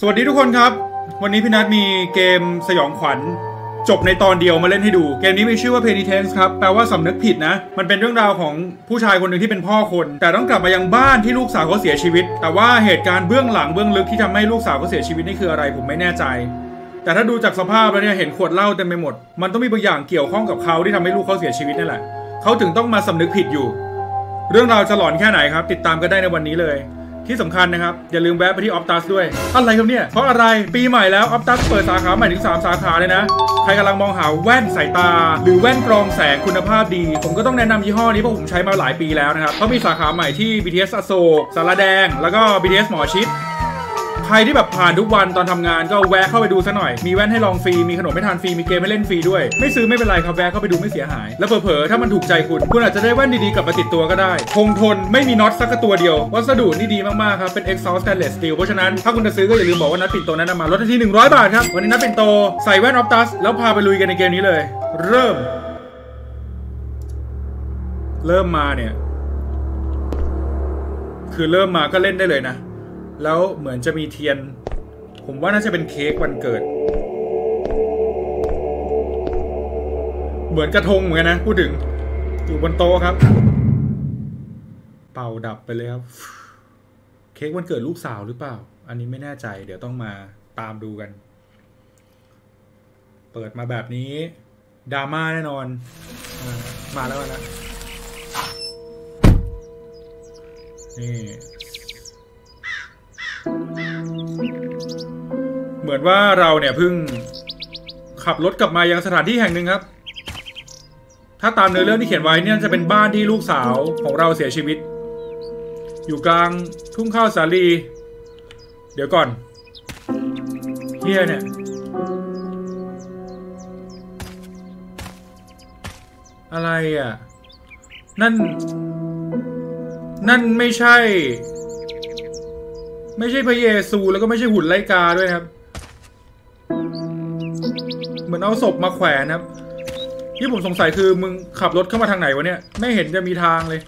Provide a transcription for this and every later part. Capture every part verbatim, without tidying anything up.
สวัสดีทุกคนครับวันนี้พี่นัทมีเกมสยองขวัญจบในตอนเดียวมาเล่นให้ดูเกมนี้มีชื่อว่า Penitence ครับแปลว่าสำนึกผิดนะมันเป็นเรื่องราวของผู้ชายคนหนึ่งที่เป็นพ่อคนแต่ต้องกลับมายังบ้านที่ลูกสาวเขาเสียชีวิตแต่ว่าเหตุการณ์เบื้องหลังเบื้องลึกที่ทำให้ลูกสาวเขาเสียชีวิตนี่คืออะไรผมไม่แน่ใจแต่ถ้าดูจากสภาพแล้วเนี่ยเห็นขวดเหล้าเต็มไปหมดมันต้องมีบางอย่างเกี่ยวข้องกับเขาที่ทำให้ลูกเขาเสียชีวิตนี่แหละเขาถึงต้องมาสำนึกผิดอยู่เรื่องราวจะหลอนแค่ไหนครับติดตามกันได้ในวันนี้เลยที่สำคัญนะครับอย่าลืมแวะไปที่ออฟตัสด้วยอะไรครับเนี่ยเพราะอะไรปีใหม่แล้วออฟตัสเปิดสาขาใหม่ถึงสามสาขาเลยนะใครกำลังมองหาแว่นสายตาหรือแว่นกรองแสงคุณภาพดีผมก็ต้องแนะนำยี่ห้อนี้เพราะผมใช้มาหลายปีแล้วนะครับเขามีสาขาใหม่ที่ บี ที เอส อโศกสารแดงแล้วก็ บี ที เอส หมอชิดใครที่แบบผ่านทุกวันตอนทำงานก็แวะเข้าไปดูซะหน่อยมีแว่นให้ลองฟรีมีขนมให้ทานฟรีมีเกมให้เล่นฟรีด้วยไม่ซื้อไม่เป็นไรครับแวะเข้าไปดูไม่เสียหายแล้วเผลอๆถ้ามันถูกใจคุณคุณอาจจะได้แว่นดีๆกลับมาติดตัวก็ได้คงทนไม่มีน็อตสักตัวเดียววัสดุนี่ดีมากๆครับเป็น Exhaust Stainless Steel เพราะฉะนั้นถ้าคุณจะซื้อก็อย่าลืมบอกว่านัดปิ่นโตนั้นมาลดทันทีหนึ่งร้อยบาทครับวันนี้นัดปิ่นโตใส่แว่นออฟตัสแล้วพาไปลุยกันในเกมนี้เลยเริ่มเริ่มมาเนี่ยคือเริ่มมาก็เล่นได้เลยนะแล้วเหมือนจะมีเทียนผมว่าน่าจะเป็นเค้กวันเกิดเหมือนกระทงเหมือนกันนะพูดถึงอยู่บนโต๊ะครับเป่าดับไปเลยครับเค้กวันเกิดลูกสาวหรือเปล่าอันนี้ไม่แน่ใจเดี๋ยวต้องมาตามดูกันเปิดมาแบบนี้ดราม่าแน่นอนมาแล้วนะนี่เหมือนว่าเราเนี่ยเพิ่งขับรถกลับมายังสถานที่แห่งหนึ่งครับถ้าตามเนื้อเรื่องที่เขียนไว้เนี่ยจะเป็นบ้านที่ลูกสาวของเราเสียชีวิตอยู่กลางทุ่งข้าวสาลีเดี๋ยวก่อนเฮียเนี่ยอะไรอ่ะนั่นนั่นไม่ใช่ไม่ใช่พระเยซูแล้วก็ไม่ใช่หุ่นไลกาด้วยครับเหมือนเอาศพมาแขวนครับที่ผมสงสัยคือมึงขับรถเข้ามาทางไหนวะเนี่ยไม่เห็นจะมีทางเลย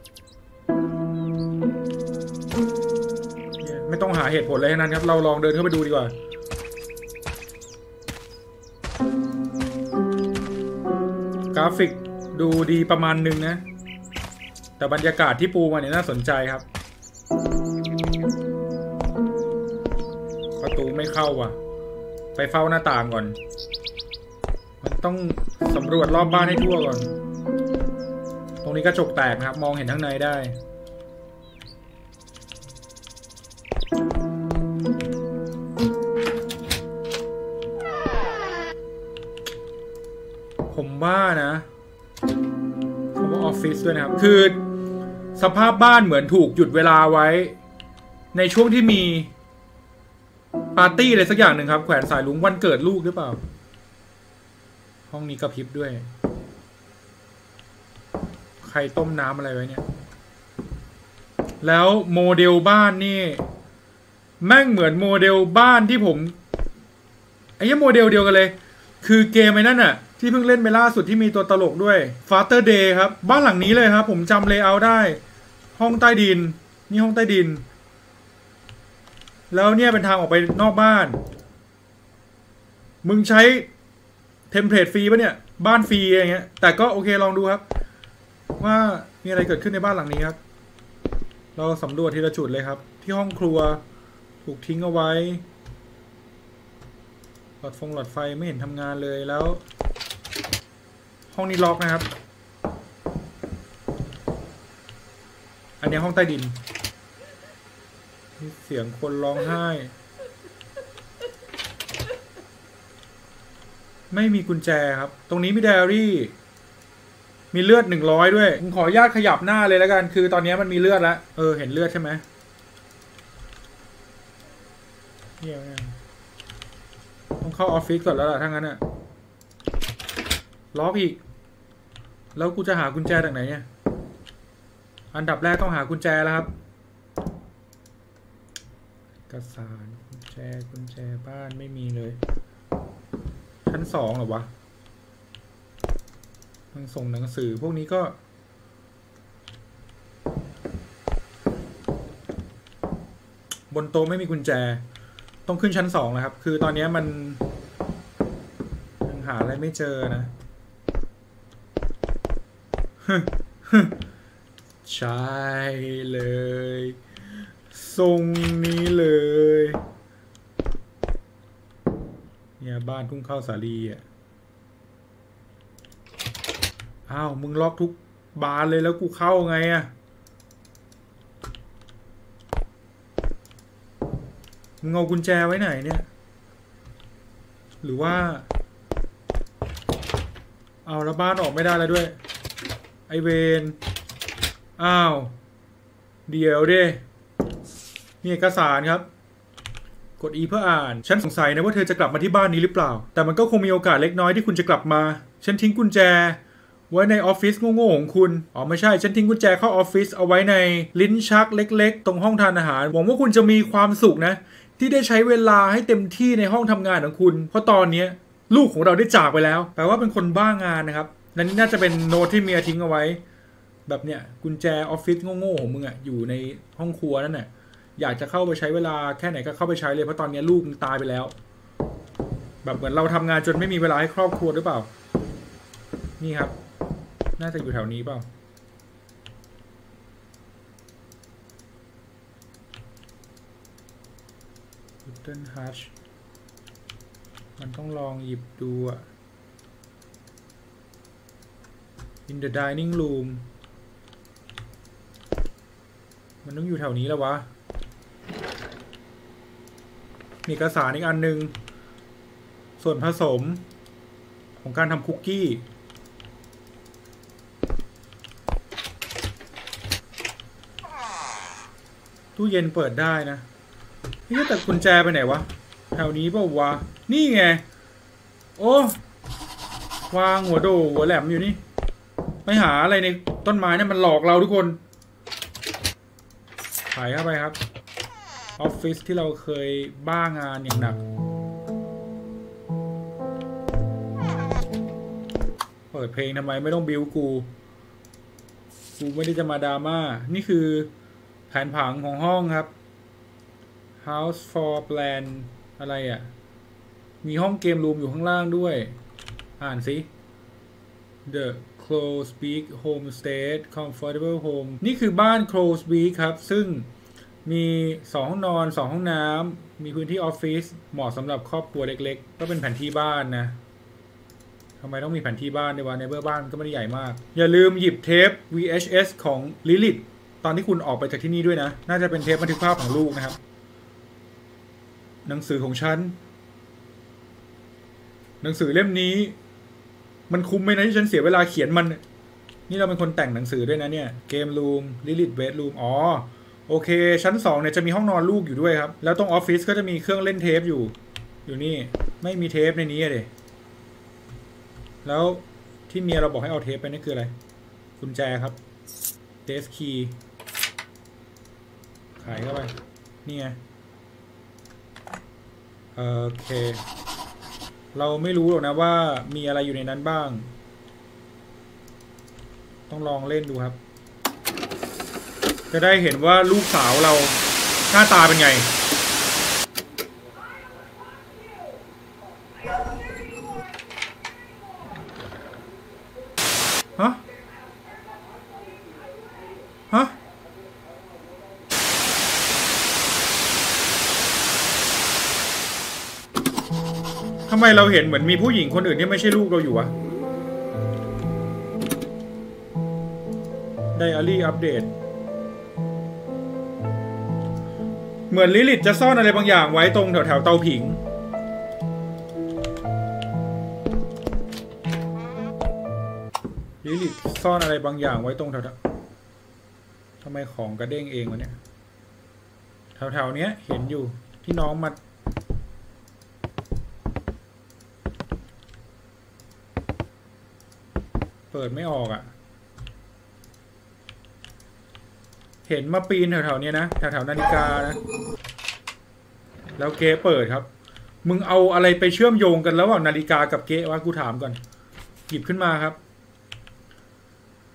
ไม่ต้องหาเหตุผลอะไรทั้งนั้นครับเราลองเดินเข้าไปดูดีกว่ากราฟิกดูดีประมาณนึงนะแต่บรรยากาศที่ปูมาเนี่ยน่าสนใจครับประตูไม่เข้าว่ะไปเฝ้าหน้าต่างก่อนมันต้องสำรวจรอบบ้านให้ทั่วก่อนตรงนี้กระจกแตกนะครับมองเห็นข้างในได้ผมว่านะผมว่าออฟฟิศด้วยนะครับคือสภาพบ้านเหมือนถูกหยุดเวลาไว้ในช่วงที่มีปาร์ตี้อะไรสักอย่างหนึ่งครับแขวนสายลุงวันเกิดลูกหรือเปล่าห้องนี้กระพริบด้วยใครต้มน้ำอะไรไว้เนี่ยแล้วโมเดลบ้านนี่แม่งเหมือนโมเดลบ้านที่ผมไอ้ยี่โมเดลเดียวกันเลยคือเกมไอ้นั่นน่ะที่เพิ่งเล่นไปล่าสุดที่มีตัวตลกด้วย Father Day ครับบ้านหลังนี้เลยครับผมจำเลเยอร์ได้ห้องใต้ดินนี่ห้องใต้ดินแล้วเนี่ยเป็นทางออกไปนอกบ้านมึงใช้เทมเพลตฟรีปะเนี่ยบ้านฟรีอะไรเงี้ยแต่ก็โอเคลองดูครับว่ามีอะไรเกิดขึ้นในบ้านหลังนี้ครับเราสำรวจทีละจุดเลยครับที่ห้องครัวถูกทิ้งเอาไว้หลอดฟงหลอดไฟไม่เห็นทำงานเลยแล้วห้องนี้ล็อกนะครับอันนี้ห้องใต้ดินเสียงคนร้องไห้ไม่มีกุญแจครับตรงนี้มีไดอารี่มีเลือดหนึ่งร้อยด้วยผมขออนุญาตขยับหน้าเลยแล้วกันคือตอนนี้มันมีเลือดแล้วเออเห็นเลือดใช่ไหมเฮียต้องเข้าออฟฟิศก่อนแล้วล่ะถ้างั้นอะล็อกอีกแล้วกูจะหากุญแจจากไหนเนี่ยอันดับแรกต้องหากุญแจแล้วครับเอกสารกุญแจกุญแจบ้านไม่มีเลยชั้นสองเหรอวะหนังส่งหนังสือพวกนี้ก็ บนโต๊ะไม่มีกุญแจต้องขึ้นชั้นสองแล้วครับคือตอนนี้มันยังหาอะไรไม่เจอนะใช่เลยทรงนี้เลยเนี่ยบ้านทุ่งข้าวสาลีอ่ะอ้าวมึงล็อกทุกบานเลยแล้วกูเข้าไงอ่ะมึงเอากุญแจไว้ไหนเนี่ยหรือว่าเอาแล้วบ้านออกไม่ได้แล้วด้วยไอเวนอ้าวเดี๋ยวดิมีเอกสารครับกด E เพื่ออ่านฉันสงสัยนะว่าเธอจะกลับมาที่บ้านนี้หรือเปล่าแต่มันก็คงมีโอกาสเล็กน้อยที่คุณจะกลับมาฉันทิ้งกุญแจไว้ในออฟฟิศโง่ๆของคุณอ๋อไม่ใช่ฉันทิ้งกุญแจเข้าออฟฟิศเอาไว้ในลิ้นชักเล็กๆตรงห้องทานอาหารหวังว่าคุณจะมีความสุขนะที่ได้ใช้เวลาให้เต็มที่ในห้องทำงานของคุณเพราะตอนนี้ลูกของเราได้จากไปแล้วแปลว่าเป็นคนบ้างานนะครับและนี่น่าจะเป็นโน้ตที่เมียทิ้งเอาไว้แบบเนี้ยกุญแจออฟฟิศโง่ๆของมึงอ่ะอยู่ในห้องครัวนั่นแหละอยากจะเข้าไปใช้เวลาแค่ไหนก็เข้าไปใช้เลยเพราะตอนนี้ลูกมึงตายไปแล้วแบบเหมือนเราทำงานจนไม่มีเวลาให้ครอบครัวหรือเปล่านี่ครับน่าจะอยู่แถวนี้เปล่าลิตเติ้ลฮัชมันต้องลองหยิบดูอะ in the dining room มันต้องอยู่แถวนี้แล้ววะมีเอกสารอีกอันนึงส่วนผสมของการทำคุกกี้ตู้เย็นเปิดได้นะนี่แต่กุญแจไปไหนวะแถวนี้เปล่าวะนี่ไงโอ้วางหัวโดหัวแหลมอยู่นี่ไปหาอะไรในต้นไม้เนี่ยมันหลอกเราทุกคนถ่ายเข้าไปครับออฟฟิศที่เราเคยบ้างานอย่างหนักเปิดเพลงทำไมไม่ต้องบิวกูกูไม่ได้จะมาดราม่านี่คือแผนผังของห้องครับ House for Plan อะไรอ่ะมีห้องเกมรูมอยู่ข้างล่างด้วยอ่านสิ The Crowsbeak Homestead Comfortable Home นี่คือบ้าน Crowsbeak ครับซึ่งมีสองห้องนอนสองห้องน้ำมีพื้นที่ออฟฟิศเหมาะสำหรับครอบครัวเล็กๆก็เป็นแผนที่บ้านนะทำไมต้องมีแผนที่บ้านในวันในเบอร์บ้านก็ไม่ได้ใหญ่มากอย่าลืมหยิบเทป วี เอช เอส ของ Lilith ตอนที่คุณออกไปจากที่นี่ด้วยนะน่าจะเป็นเทปบันทึกภาพของลูกนะครับหนังสือของฉันหนังสือเล่มนี้มันคุ้มไหมนะที่ฉันเสียเวลาเขียนมันนี่เราเป็นคนแต่งหนังสือด้วยนะเนี่ยเกมรูม Lilith Bedroom อ๋อโอเคชั้นสองเนี่ยจะมีห้องนอนลูกอยู่ด้วยครับแล้วตรงออฟฟิศก็จะมีเครื่องเล่นเทปอยู่อยู่นี่ไม่มีเทปในนี้เลยแล้วที่เมียเราบอกให้เอาเทปไปนี่คืออะไรกุญแจครับเดสคีย์ขายเข้าไปนี่ไงโอเคเราไม่รู้หรอกนะว่ามีอะไรอยู่ในนั้นบ้างต้องลองเล่นดูครับจะได้เห็นว่าลูกสาวเราหน้าตาเป็นไงฮะฮะทำไมเราเห็นเหมือนมีผู้หญิงคนอื่นที่ไม่ใช่ลูกเราอยู่วะไดอารี่อัปเดตเหมือนลิลิตจะซ่อนอะไรบางอย่างไว้ตรงแถวแถวเตาผิงลิลิตซ่อนอะไรบางอย่างไว้ตรงแถวทำไมของกระเด้งเองวะเนี่ยแถวแถวเนี้ยเห็นอยู่ที่น้องมาเปิดไม่ออกอ่ะเห็นมาปีนแถวๆนี้นะแถวๆนาฬิกานะแล้วเก๊เปิดครับมึงเอาอะไรไปเชื่อมโยงกันระหว่างนาฬิกากับเก๊วะกูถามก่อนหยิบขึ้นมาครับ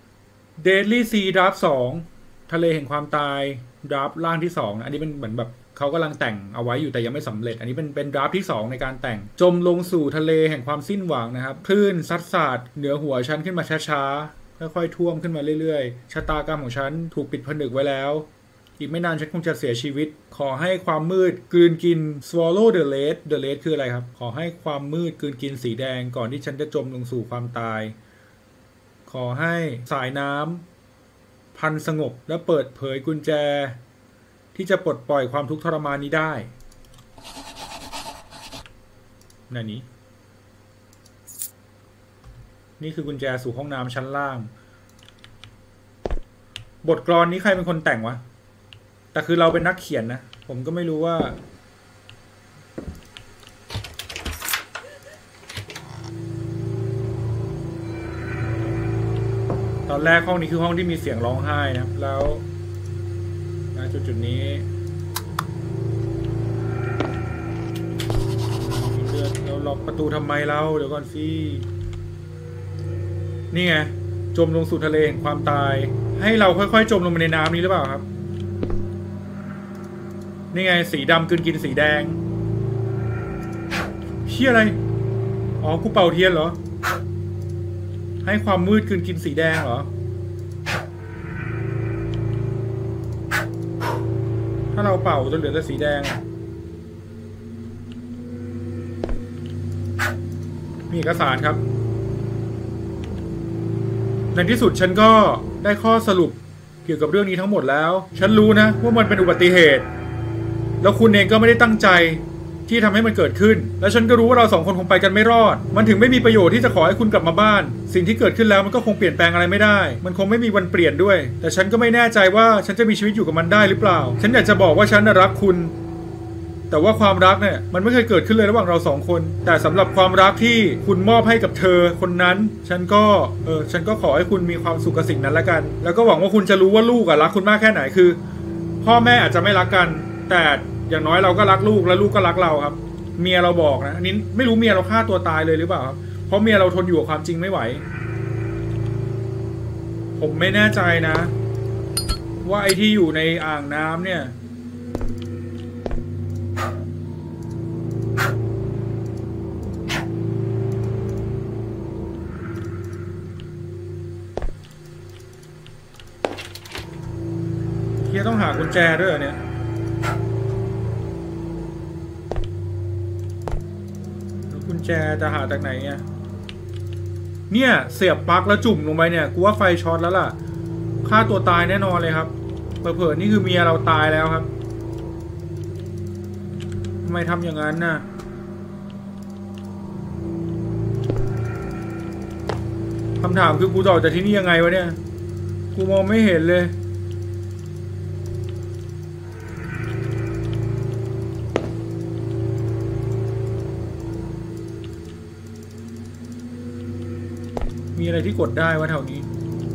Deadly Sea Draft สองทะเลแห่งความตายดราฟต์ล่างที่สองนะอันนี้เป็นเหมือนแบบเขากำลังแต่งเอาไว้อยู่แต่ยังไม่สำเร็จอันนี้เป็นเป็นดราฟที่สองในการแต่งจมลงสู่ทะเลแห่งความสิ้นหวังนะครับคลื่นซัดสาดเหนือหัวฉันขึ้นมาช้าๆค่อยๆท่วมขึ้นมาเรื่อยๆชะตากรรมของฉันถูกปิดผนึกไว้แล้วอีกไม่นานฉันคงจะเสียชีวิตขอให้ความมืดกลืนกิน swallow the red the red คืออะไรครับขอให้ความมืดกลืนกินสีแดงก่อนที่ฉันจะจมลงสู่ความตายขอให้สายน้ำพันสงบและเปิดเผยกุญแจที่จะปลดปล่อยความทุกข์ทรมานนี้ได้นั่นนี้นี่คือกุญแจสู่ห้องน้ำชั้นล่างบทกลอนนี้ใครเป็นคนแต่งวะแต่คือเราเป็นนักเขียนนะผมก็ไม่รู้ว่าตอนแรกห้องนี้คือห้องที่มีเสียงร้องไห้นะครับแล้วณจุดจุดนี้เลือดเราล็อกประตูทำไมเราเดี๋ยวก่อนสินี่ไงจมลงสู่ทะเลแห่งความตายให้เราค่อยๆจมลงไปในน้ำนี้หรือเปล่าครับนี่ไงสีดำกลืนกินสีแดงเชี่ยอะไรอ๋อกูเป่าเทียนเหรอให้ความมืดกลืนกินสีแดงเหรอถ้าเราเป่าจนเหลือแต่สีแดงมีเอกสารครับในที่สุดฉันก็ได้ข้อสรุปเกี่ยวกับเรื่องนี้ทั้งหมดแล้วฉันรู้นะว่ามันเป็นอุบัติเหตุแล้วคุณเองก็ไม่ได้ตั้งใจที่ทำให้มันเกิดขึ้นและฉันก็รู้ว่าเราสองคนคงไปกันไม่รอดมันถึงไม่มีประโยชน์ที่จะขอให้คุณกลับมาบ้านสิ่งที่เกิดขึ้นแล้วมันก็คงเปลี่ยนแปลงอะไรไม่ได้มันคงไม่มีวันเปลี่ยนด้วยแต่ฉันก็ไม่แน่ใจว่าฉันจะมีชีวิตอยู่กับมันได้หรือเปล่าฉันอยากจะบอกว่าฉันรักคุณแต่ว่าความรักเนี่ยมันไม่เคยเกิดขึ้นเลยระหว่างเราสองคนแต่สำหรับความรักที่คุณมอบให้กับเธอคนนั้นฉันก็เออฉันก็ขอให้คุณมีความสุขกับสิ่งนั้นละกันแล้วก็หวังว่าคุณจะรู้ว่าลูกอะรักคุณมากแค่ไหนคือพ่อแม่อาจจะไม่รักกันแต่อย่างน้อยเราก็รักลูกและลูกก็รักเราครับเมียเราบอกนะอันนี้ไม่รู้เมียเราฆ่าตัวตายเลยหรือเปล่าครับเพราะเมียเราทนอยู่กับความจริงไม่ไหวผมไม่แน่ใจนะว่าไอ้ที่อยู่ในอ่างน้ำเนี่ยเฮียต้องหากุญแจด้วยเหรอเนี่ยกุญแจจะหาจากไหนเนี่ยเนี่ยเสียบปลั๊กแล้วจุ่มลงไปเนี่ยกูว่าไฟช็อตแล้วล่ะฆ่าตัวตายแน่นอนเลยครับเผลอๆนี่คือเมียเราตายแล้วครับทำไมทำอย่างนั้นน่ะคำถามคือกูจะออกจากที่นี่ยังไงวะเนี่ยกูมองไม่เห็นเลยมีอะไรที่กดได้วะแถวนี้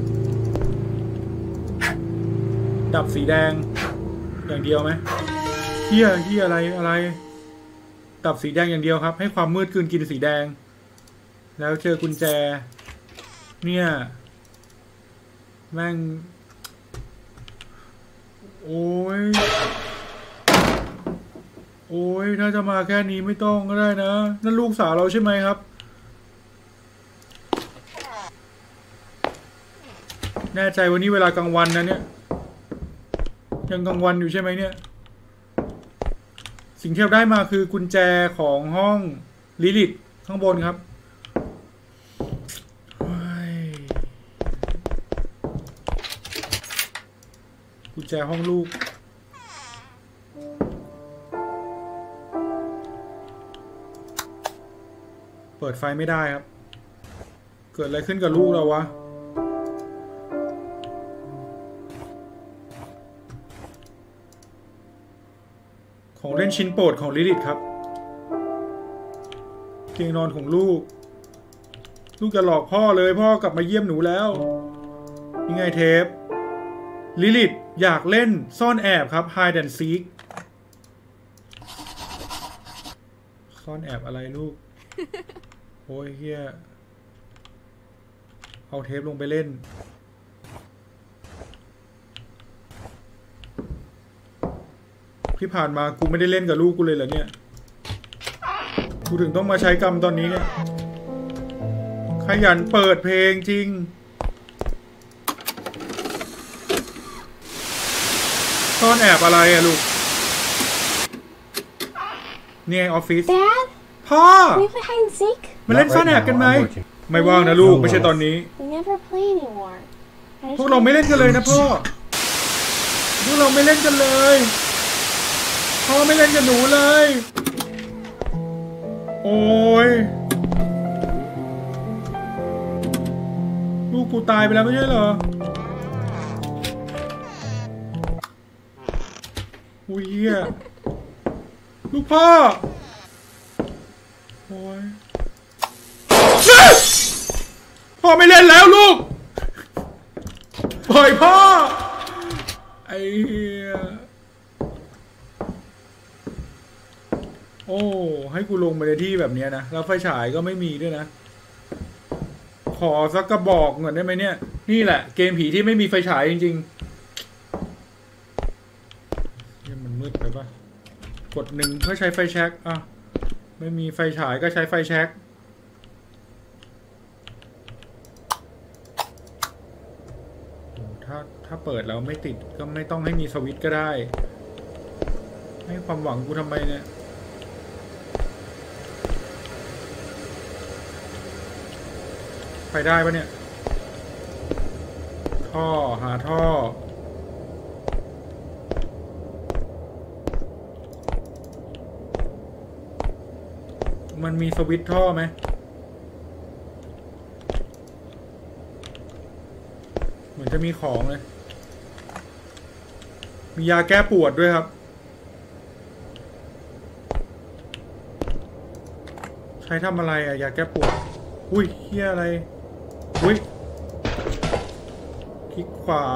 ดับสีแดงอย่างเดียวไหมเฮียเฮียอะไรอะไรดับสีแดงอย่างเดียวครับให้ความมืดกลืนกินสีแดงแล้วเจอกุญแจเนี่ยแม่งโอ้ยโอ้ยถ้าจะมาแค่นี้ไม่ต้องก็ได้นะนั่นลูกสาวเราใช่ไหมครับแน่ใจวันนี้เวลากลางวันนะเนี่ยยังกลางวันอยู่ใช่ไหมเนี่ยสิ่งที่เราได้มาคือกุญแจของห้องลิลิตข้างบนครับกุญแจห้องลูกเปิดไฟไม่ได้ครับเกิดอะไรขึ้นกับลูกเราวะของเล่นชิ้นโปรดของลิลิตครับเตียงนอนของลูกลูกจะหลอกพ่อเลยพ่อกลับมาเยี่ยมหนูแล้วยังไงเทปลิลิตอยากเล่นซ่อนแอบครับ Hide and Seek ซ่อนแอบอะไรลูกโอ้ยเฮียเอาเทปลงไปเล่น คที่ผ่านมากูไม่ได้เล่นกับลูกกูเลยเหรอเนี่ยกูถึงต้องมาใช้กรรมตอนนี้เนี่ยขยันเปิดเพลงจริงซ่อนแอบอะไรอะลูกเนี่ยออฟฟิศพ่อมาเล่นซ่อนแอบกันไหมไม่ว่างนะลูกไม่ใช่ตอนนี้พวกเราไม่เล่นกันเลยนะพ่อพวกเราไม่เล่นกันเลยพ่อไม่เล่นกับหนูเลยโอ้ยลูกกูตายไปแล้วไม่ใช่เหรออุ้ยเหี้ยลูกพ่อโอ้ยพ่อไม่เล่นแล้วลูกปล่อยพ่อไอ้เหี้ยโอ้ให้กูลงไปในที่แบบนี้นะแล้วไฟฉายก็ไม่มีด้วยนะขอสักกระบอกหน่อยได้ไหมเนี่ยนี่แหละเกมผีที่ไม่มีไฟฉายจริงๆนี่มันมืดไปปะกดหนึ่งเพื่อใช้ไฟแช็กอ่ะไม่มีไฟฉายก็ใช้ไฟแช็กถ้าถ้าเปิดแล้วไม่ติดก็ไม่ต้องให้มีสวิตช์ก็ได้ให้ความหวังกูทำไมเนี่ยไปได้ปะเนี่ยท่อหาท่อมันมีสวิตช์ท่อไหมเหมือนจะมีของเลยมียาแก้ปวดด้วยครับใช้ทำอะไรอะยาแก้ปวดอุ้ยเฮียอะไรอุ้ยคลิกขวา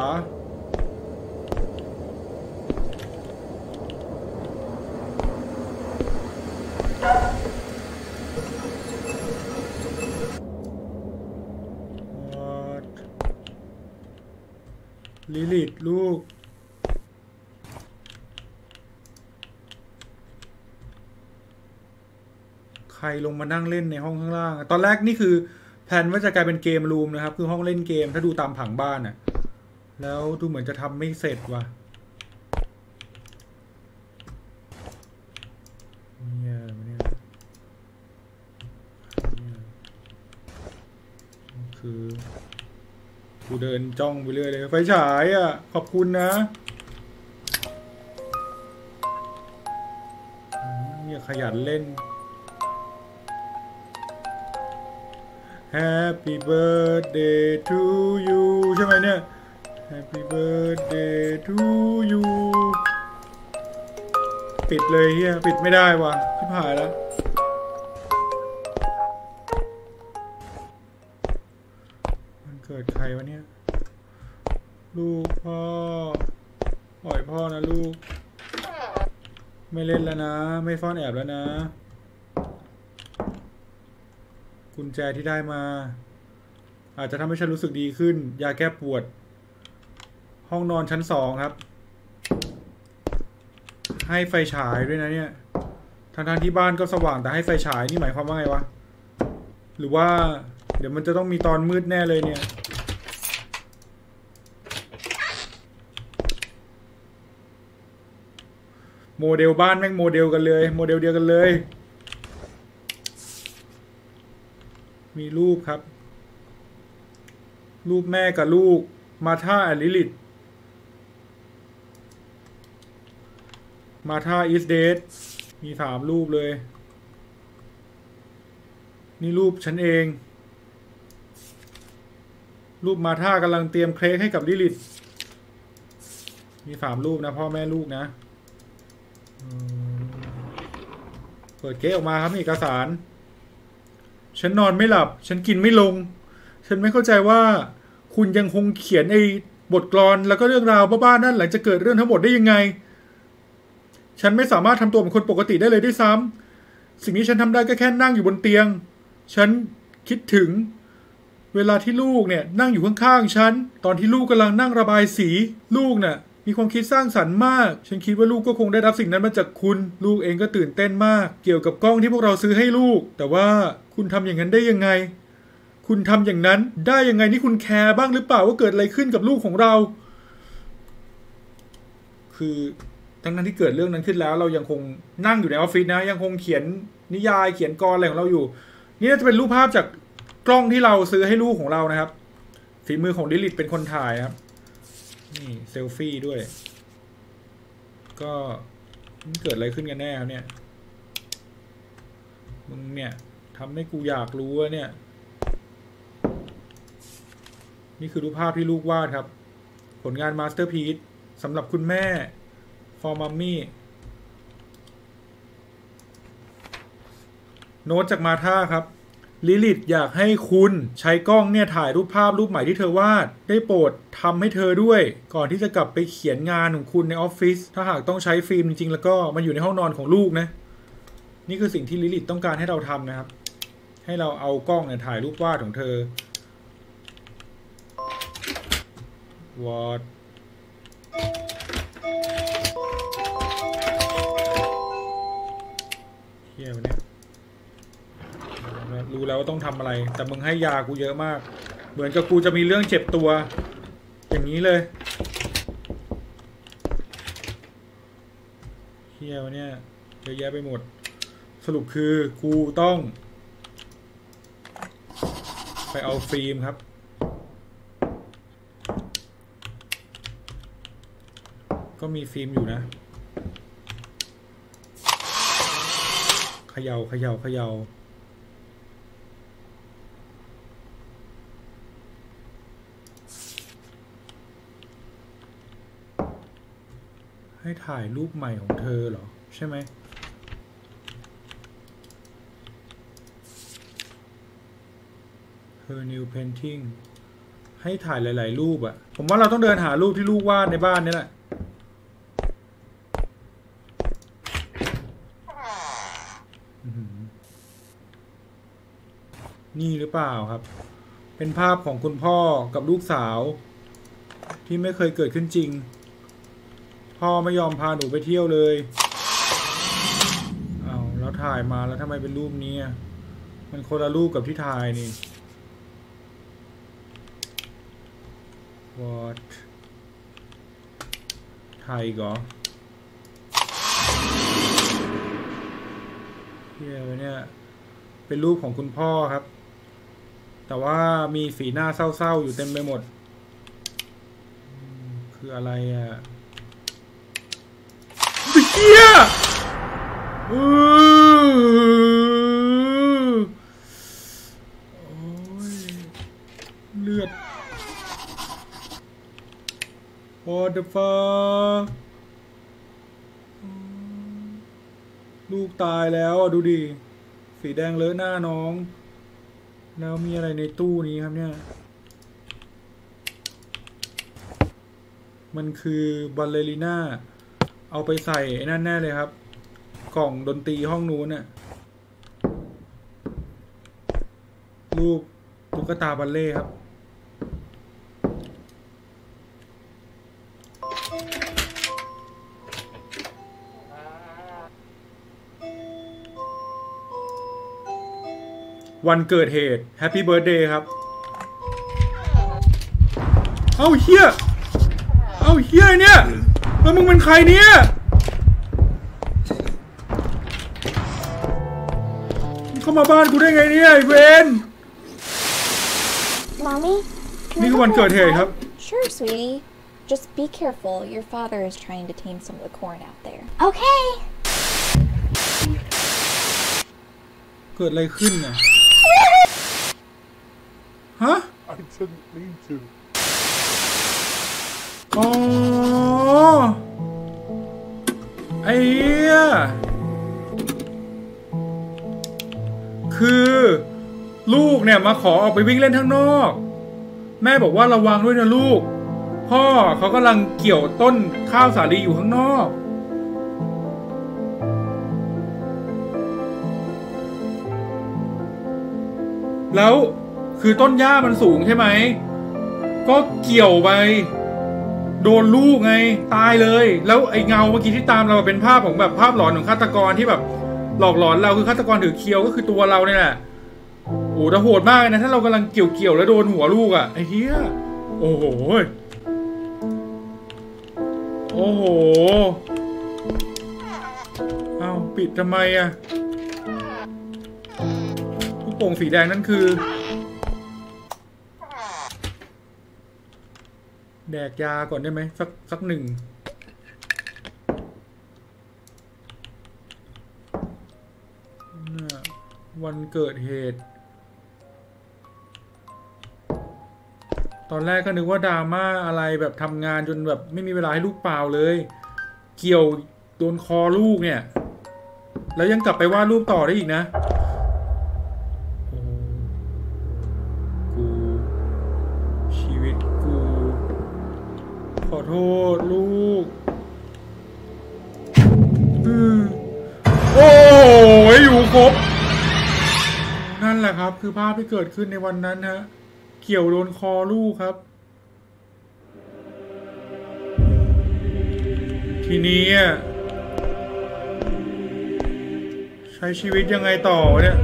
ลิลิตลูกใครลงมานั่งเล่นในห้องข้างล่างตอนแรกนี่คือแผนว่าจะกลายเป็นเกมรูมนะครับคือห้องเล่นเกมถ้าดูตามผังบ้านน่ะแล้วดูเหมือนจะทำไม่เสร็จว่ะเนี่ยเนี่ยคือกูเดินจ้องไปเรื่อยเลยไฟฉายอ่ะขอบคุณนะเนี่ยขยันเล่นHappy birthday to you ใช่ไหมเนี่ย Happy birthday to you ปิดเลยเฮียปิดไม่ได้ว่ะชิบหายแล้วมันเกิดใครวะเนี่ยลูกพ่อปล่อยพ่อนะลูกไม่เล่นแล้วนะไม่ซ่อนแอบแล้วนะกุญแจที่ได้มาอาจจะทำให้ฉันรู้สึกดีขึ้นยาแก้ปวดห้องนอนชั้นสองครับให้ไฟฉายด้วยนะเนี่ยทางทางที่บ้านก็สว่างแต่ให้ไฟฉายนี่หมายความว่าไงวะหรือว่าเดี๋ยวมันจะต้องมีตอนมืดแน่เลยเนี่ยโมเดลบ้านแม่งโมเดลกันเลยโมเดลเดียวกันเลยมีรูปครับรูปแม่กับลูกมาธาและลิลิตมาธาอิสเดทมีสามรูปเลยนี่รูปฉันเองรูปมาธากำลังเตรียมเค้กให้กับลิลิตมีสามรูปนะพ่อแม่ลูกนะเปิดเค้กออกมาครับมีเอกสารฉันนอนไม่หลับฉันกินไม่ลงฉันไม่เข้าใจว่าคุณยังคงเขียนไอ้บทกลอนแล้วก็เรื่องราวบ้าๆนั่นหลังจากเกิดเรื่องทั้งหมดได้ยังไงฉันไม่สามารถทำตัวเป็นคนปกติได้เลยด้วยซ้ำสิ่งที่ฉันทำได้ก็แค่นั่งอยู่บนเตียงฉันคิดถึงเวลาที่ลูกเนี่ยนั่งอยู่ข้างๆฉันตอนที่ลูกกำลังนั่งระบายสีลูกเนี่ยมีความคิดสร้างสรรค์มากฉันคิดว่าลูกก็คงได้รับสิ่งนั้นมาจากคุณลูกเองก็ตื่นเต้นมากเกี่ยวกับกล้องที่พวกเราซื้อให้ลูกแต่ว่าคุณทำอย่างนั้นได้ยังไงคุณทำอย่างนั้นได้ยังไงนี่คุณแคร์บ้างหรือเปล่าว่าเกิดอะไรขึ้นกับลูกของเราคือทั้งนั้นที่เกิดเรื่องนั้นขึ้นแล้วเรายังคงนั่งอยู่ในออฟฟิศนะยังคงเขียนนิยายเขียนกรอะไรของเราอยู่นี่น่าจะเป็นรูปภาพจากกล้องที่เราซื้อให้ลูกของเรานะครับฝีมือของลิลิตเป็นคนถ่ายครับนี่เซลฟี่ด้วยก็มันเกิดอะไรขึ้นกันแน่ครับเนี่ยมึงเนี่ยทำให้กูอยากรู้ว่าเนี่ยนี่คือรูปภาพที่ลูกวาดครับผลงานมาสเตอร์พีซสำหรับคุณแม่ for mommy โน้ตจากมาธาครับลิลิตอยากให้คุณใช้กล้องเนี่ยถ่ายรูปภาพรูปใหม่ที่เธอวาดได้โปรดทำให้เธอด้วยก่อนที่จะกลับไปเขียนงานของคุณในออฟฟิศถ้าหากต้องใช้ฟิล์มจริงๆแล้วก็มันอยู่ในห้องนอนของลูกนะนี่คือสิ่งที่ลิลิตต้องการให้เราทำนะครับให้เราเอากล้องเนี่ยถ่ายรูปวาดของเธอวอดเฮียวันนี้รู้แล้วว่าต้องทำอะไรแต่มึงให้ยากูเยอะมากเหมือนกับกูจะมีเรื่องเจ็บตัวอย่างนี้เลยเฮียวันนี้เยอะแยะไปหมดสรุปคือกูต้องไปเอาฟิล์มครับก็มีฟิล์มอยู่นะเขย่าเขย่าเขย่าให้ถ่ายรูปใหม่ของเธอเหรอใช่ไหมHer new painting ให้ถ่ายหลายๆรูปอะผมว่าเราต้องเดินหารูปที่ลูกวาดในบ้านนี่แหละนี่หรือเปล่าครับเป็นภาพของคุณพ่อกับลูกสาวที่ไม่เคยเกิดขึ้นจริงพ่อไม่ยอมพาหนูไปเที่ยวเลยอ้าวแล้วถ่ายมาแล้วทำไมเป็นรูปนี้มันคนละรูปกับที่ถ่ายนี่ What ถ่ายเหรอเฮียเนี่ยเป็นรูปของคุณพ่อครับแต่ว่ามีสีหน้าเศร้าๆอยู่เต็มไปหมดคืออะไรอ่ะเฮียโอ้ยเลือด What the fuck ลูกตายแล้วดูดิสีแดงเลอะหน้าน้องแล้วมีอะไรในตู้นี้ครับเนี่ยมันคือบอลเลริน่าเอาไปใส่นั่นแน่เลยครับกล่องดนตรีห้องนู้นน่ะรูปตุ๊กตาบัลเล่ครับวันเกิดเหตุแฮปปี้เบิร์ธเดย์ครับเอ้าเฮียเอ้าเฮียเนี่ยแล้วมึงเป็นใครเนี่ยเข้ามาบ้านกูได้ไงเนี่ยไอ้เวน Mommy นี่คือวันเกิดเหตุครับ Sure sweetie just be careful your father is trying to tame some of the corn out there Okay เกิดอะไรขึ้นน่ะฮะ I didn't mean to อ๋อไอ้เหี้ยคือลูกเนี่ยมาขอออกไปวิ่งเล่นข้างนอกแม่บอกว่าระวังด้วยนะลูกพ่อเขากำลังเกี่ยวต้นข้าวสาลีอยู่ข้างนอกแล้วคือต้นหญ้ามันสูงใช่ไหมก็เกี่ยวไปโดนลูกไงตายเลยแล้วไอ้เงาเมื่อกี้ที่ตามเราเป็นภาพของแบบภาพหลอนของฆาตกรที่แบบหลอกหลอนเราคือฆาตกรถือเคียวก็คือตัวเราเนี่ยแหละโอ้แต่โหดมากนะถ้าเรากำลังเกี่ยวเกี่ยวแล้วโดนหัวลูกอ่ะไอ้เหี้ยโอ้โหโอ้โหเอาปิดทำไมอ่ะลูกโป่งสีแดงนั่นคือแดกยาก่อนได้ไหมสักสักหนึ่งวันเกิดเหตุตอนแรกก็นึกว่าดราม่าอะไรแบบทำงานจนแบบไม่มีเวลาให้ลูกเปล่าเลยเกี่ยวโดนคอลูกเนี่ยแล้วยังกลับไปวาดรูปต่อได้อีกนะกูชีวิตกูขอโทษลูกโอ้ยอยู่ครบนั่นแหละครับคือภาพที่เกิดขึ้นในวันนั้นฮะเกี่ยวโดนคอลูกครับทีนี้ใช้ชีวิตยังไงต่อเนี่ย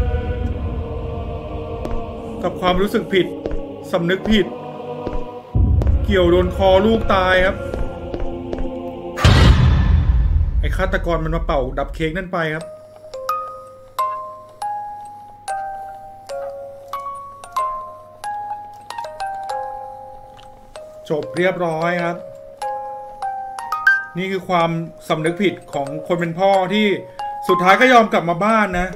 กับความรู้สึกผิดสำนึกผิดเกี่ยวโดนคอลูกตายครับไอ้ฆาตกรมันมาเป่าดับเค้กนั่นไปครับจบเรียบร้อยครับนี่คือความสำนึกผิดของคนเป็นพ่อที่สุดท้ายก็ยอมกลับมาบ้านนะ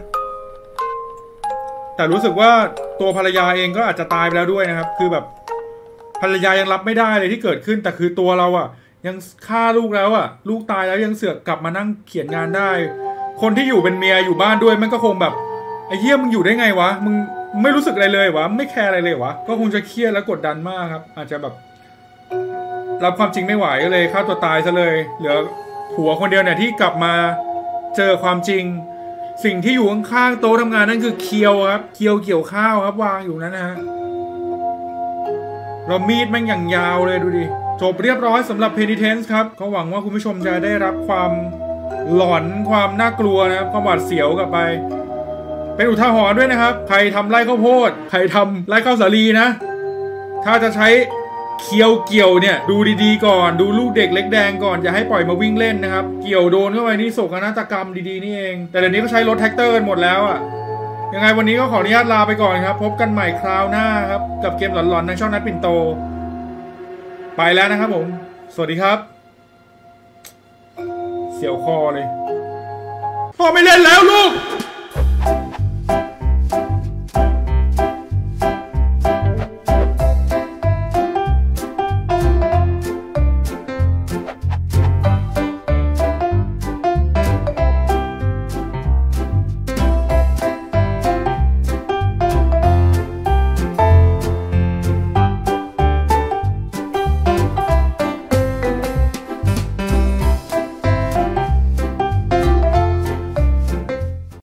แต่รู้สึกว่าตัวภรรยาเองก็อาจจะตายไปแล้วด้วยนะครับคือแบบภรรยายังรับไม่ได้เลยที่เกิดขึ้นแต่คือตัวเราอ่ะยังฆ่าลูกแล้วอ่ะลูกตายแล้วยังเสือกกลับมานั่งเขียนงานได้คนที่อยู่เป็นเมียอยู่บ้านด้วยมันก็คงแบบไอ้เหี้ยมึงอยู่ได้ไงวะมึงไม่รู้สึกอะไรเลยวะไม่แคร์อะไรเลยวะก็คงจะเครียดและกดดันมากครับอาจจะแบบรับความจริงไม่ไหวก็เลยฆ่าตัวตายซะเลยเหลือผัวคนเดียวเนี่ยที่กลับมาเจอความจริงสิ่งที่อยู่ข้างๆโต๊ะทำงานนั่นคือเคียวครับเคียวเกี่ยวข้าวครับวางอยู่นั้นนะฮะเรามีดแม่งอย่างยาวเลยดูดิจบเรียบร้อยสำหรับ Penitence ครับก็หวังว่าคุณผู้ชมจะได้รับความหลอนความน่ากลัวนะครับความหวาดเสียวกลับไปเป็นอุทาหรณ์ด้วยนะครับใครทำไร่ข้าวโพดใครทำไร่ข้าวสาลีนะถ้าจะใช้เคียวเกี่ยวเนี่ยดูดีๆก่อนดูลูกเด็กเล็กแดงก่อนอย่าให้ปล่อยมาวิ่งเล่นนะครับเกี่ยวโดนเข้าไปนี่โศกนาฏกรรมดีๆนี่เองแต่เดี๋ยวนี้ก็ใช้รถแท็กเตอร์กันหมดแล้วอ่ะยังไงวันนี้ก็ขออนุญาตลาไปก่อนครับพบกันใหม่คราวหน้าครับกับเกมหลอนๆในช่องนัดปิ่นโตไปแล้วนะครับผมสวัสดีครับเสียวคอเลยพ่อไม่เล่นแล้วลูก